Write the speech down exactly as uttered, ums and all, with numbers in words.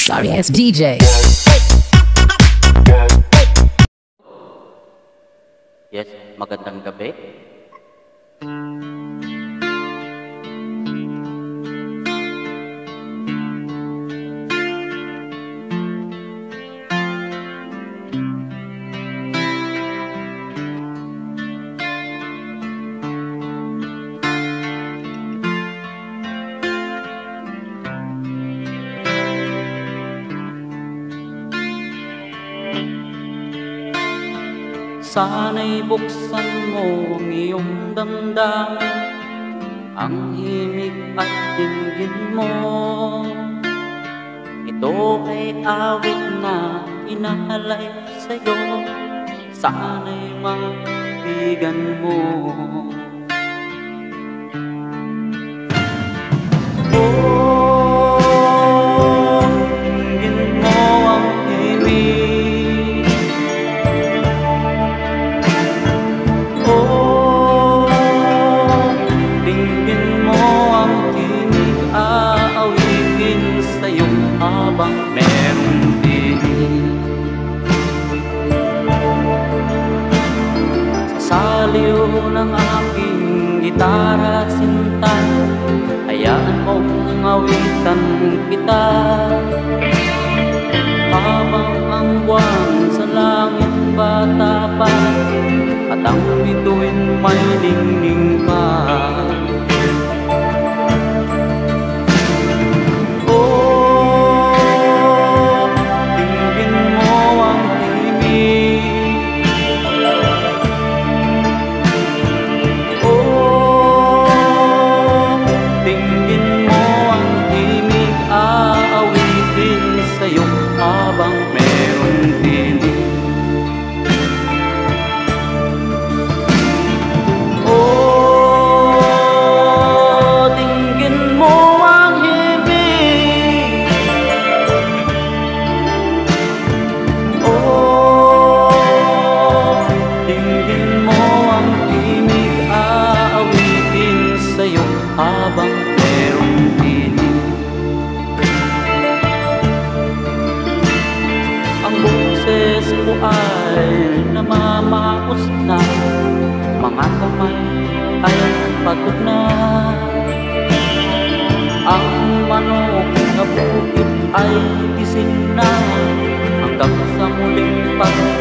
Sorry ass D J. Yes, magandang gabi. Sana'y buksan mo ang iyong damdamin, ang himig at dinggin mo. Ito ay awit na inahalay sa'yo, sana'y maibigan mo. Oh, dinggin mo ang himig. Habang meron din sa saliw ng aking gitara sinta, hayaan mong awitan kita. Habang ang buwan sa langit bata pa, at ang bituin may ningning pa. Habang merong tinig, ang boses ko ay namamaos na, mga kamay ay pagod na. Ang manok sa bukid ay gising na, hanggang sa muling pag